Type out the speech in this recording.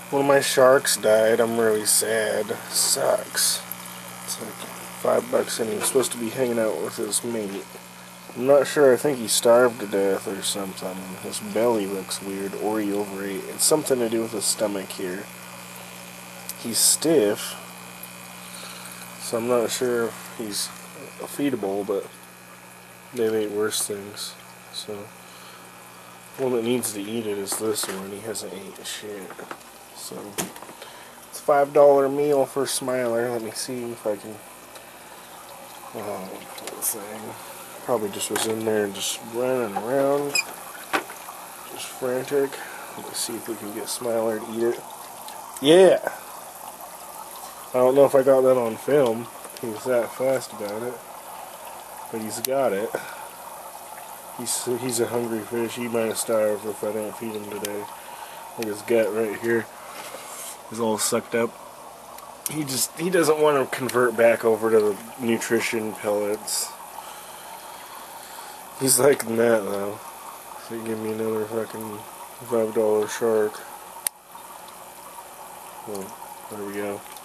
One of my sharks died. I'm really sad. Sucks. It's like $5 and he was supposed to be hanging out with his mate. I'm not sure. I think he starved to death or something. His belly looks weird, or he overate. It's something to do with his stomach here. He's stiff, so I'm not sure if he's feedable, but they've ate worse things. So, one that needs to eat it is this one. He hasn't ate shit. So, it's a $5 meal for Smiler. Let me see if I can. Oh, poor thing. Probably just was in there just running around, just frantic. Let's see if we can get Smiler to eat it. Yeah! I don't know if I got that on film. He was that fast about it. But he's got it. He's a hungry fish. He might have starved if I didn't feed him today. Look, his gut right here is all sucked up. He doesn't want to convert back over to the nutrition pellets. He's liking that though. So give me another fucking $5 shark. Well, there we go.